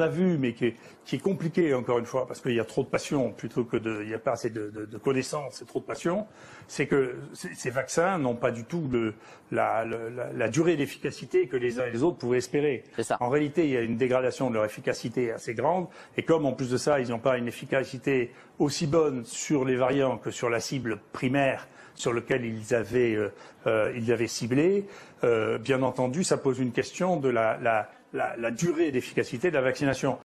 a vu, mais qui est compliqué encore une fois, parce qu'il y a trop de passion plutôt que il n'y a pas assez de connaissances et trop de passion, c'est que ces vaccins n'ont pas du tout la durée d'efficacité que les uns et les autres pouvaient espérer. C'est ça. En réalité, il y a une dégradation de leur efficacité assez grande, et comme en plus de ça, ils n'ont pas une efficacité aussi bonne sur les variants que sur la cible primaire sur lequel ils avaient ciblé, bien entendu, ça pose une question de la durée d'efficacité de la vaccination.